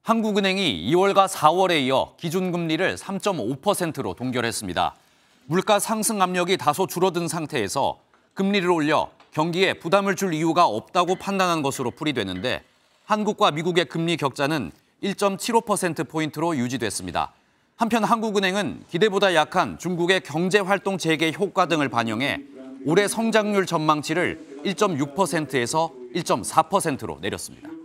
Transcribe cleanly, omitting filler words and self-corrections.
한국은행이 2월과 4월에 이어 기준금리를 3.5%로 동결했습니다. 물가 상승 압력이 다소 줄어든 상태에서 금리를 올려 경기에 부담을 줄 이유가 없다고 판단한 것으로 풀이되는데 한국과 미국의 금리 격차는 1.75%포인트로 유지됐습니다. 한편 한국은행은 기대보다 약한 중국의 경제활동 재개 효과 등을 반영해 올해 성장률 전망치를 1.6%에서 1.4%로 내렸습니다.